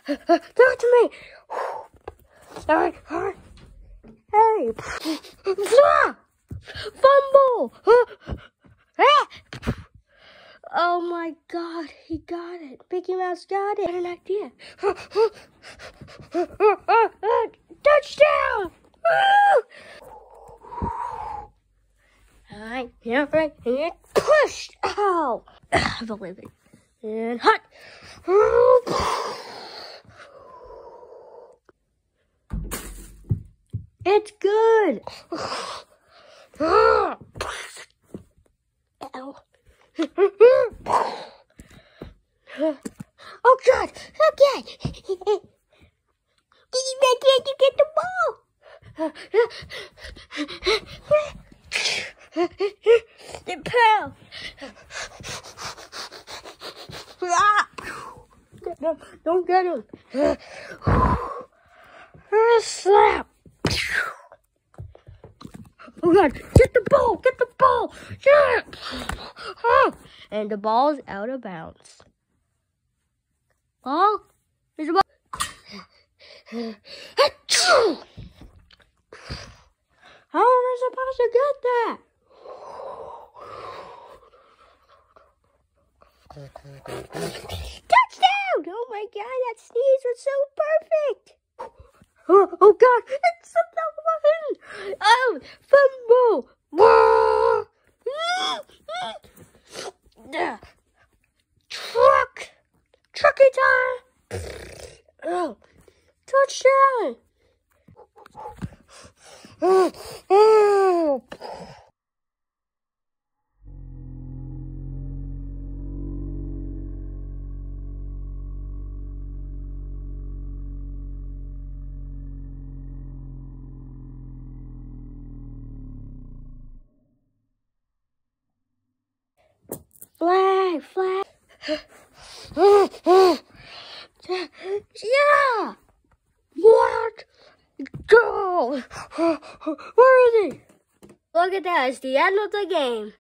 Throw it to me. All right. Hey. Fumble. Oh my God, he got it. Mickey Mouse got it. I had an idea. Touchdown! Alright, right, and push! Ow! I believe it. And hot! It's good! Ow! Oh God! Okay! Did you get the ball? The pal! Don't get him! Slap! Oh God! Get the ball! Get the ball! Get it! And the ball's out of bounds. Ball? There's a ball. How am I supposed to get that? Touchdown! Oh my God, that sneeze was so perfect. Oh God, it's the button. Oh, fumble. Trucky time. Oh, touchdown. Flag. Yeah. What? Go. Where is he? Look at that. It's the end of the game.